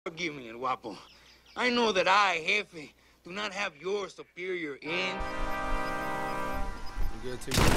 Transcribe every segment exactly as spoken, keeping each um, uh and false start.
Forgive me, El Guapo. I know that I, Jefe, do not have your superior in. You good too?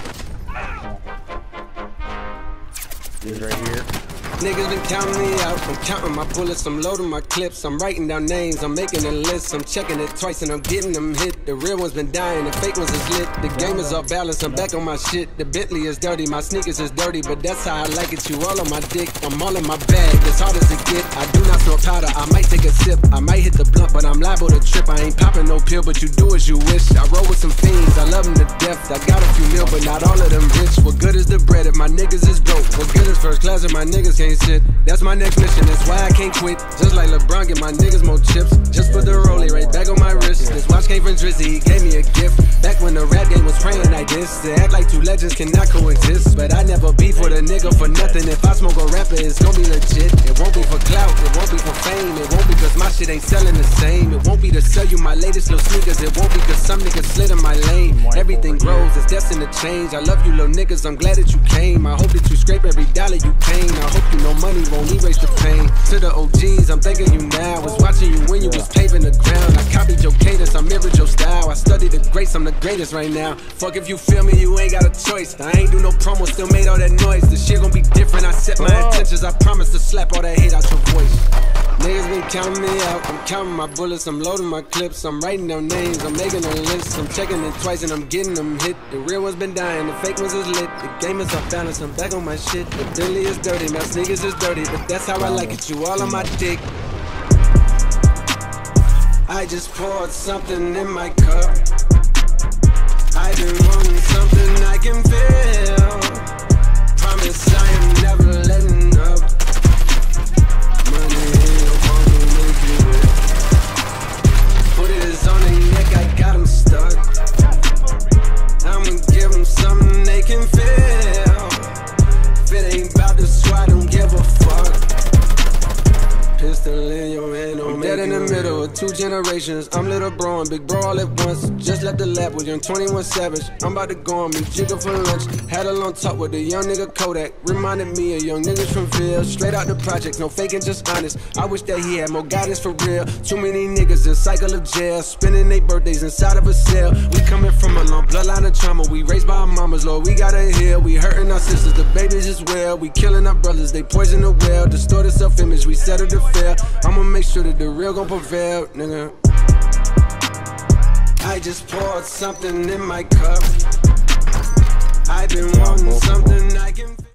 This right here. Niggas been counting me out. I'm counting my bullets, I'm loading my clips. I'm writing down names, I'm making a list. I'm checking it twice and I'm getting them hit. The real ones been dying, the fake ones is lit. The game is off balance, I'm back on my shit. The Bentley is dirty, my sneakers is dirty, but that's how I like it. You all on my dick, I'm all in my bag, as hard as it get. I do not throw powder, I might take a sip. I might hit the blunt, but I'm liable to trip. I ain't popping no pill, but you do as you wish. I roll with some fiends, I love them to death. I got a few mil, but not all of them rich. What good is the bread if my niggas is broke? What good is first class if my niggas can't sit? That's my next mission, that's why I can't quit. Just like LeBron, get my niggas more chips. Just put the rollie right back on my wrist. This watch came from Drizzy, he gave me a gift. Back when the rap game was praying like this. To act like two legends cannot coexist. But I never beef with a nigga for nothing. If I smoke a rapper, it's gonna be legit. It won't be for clout, it won't be for fame. It won't be cause my shit ain't selling the same. It won't be to sell you my latest little sneakers. It won't be cause some niggas slid in my lane. Everything grows, it's destined to change. I love you little niggas, I'm glad that you came. I hope that you scrape every dollar you came. I hope you know money won't erase the pain. To the O Gs, I'm thanking you now. Was watching you when you was paving the ground. I copied your cadence, I mirrored your style. I studied the greats, I'm the greatest right now. Fuck if you feel me, you ain't got a choice. I ain't do no promo, still made all that noise. The shit gon' be different, I set my intentions. I promise to slap all that hate out your voice. Niggas been counting me out, I'm counting my bullets, I'm loading my clips, I'm writing down names, I'm making a list, I'm checking it twice and I'm getting them hit. The real ones been dying, the fake ones is lit. The game is off balance, I'm back on my shit. The Bentley is dirty, my sneakers is dirty, but that's how I like it, you all on my dick. I just poured something in my cup. I've been wanting something I can feel. Promise I am never letting up. Money ain't gonna make you real. Put it on their neck, I got them stuck. I'ma give them something they can feel. If it ain't about the squad, don't give a fuck. Pistol in your hand, I'm dead in the middle of two generations. I'm little bro and big bro all at once. Just left the lab with young twenty-one Savage. I'm about to go on me jigger for lunch. Had a long talk with a young nigga Kodak. Reminded me of young niggas from Ville. Straight out the project, no faking, just honest. I wish that he had more guidance for real. Too many niggas in cycle of jail, spending their birthdays inside of a cell. We coming from a long bloodline of trauma. We raised by our mamas, Lord, we gotta heal. We hurting our sisters, the babies as well. We killing our brothers, they poison the well. Distorted self-image, we settle to fail. I'ma make sure that the real gon' prevail, nigga. I just poured something in my cup. I've been wanting something I can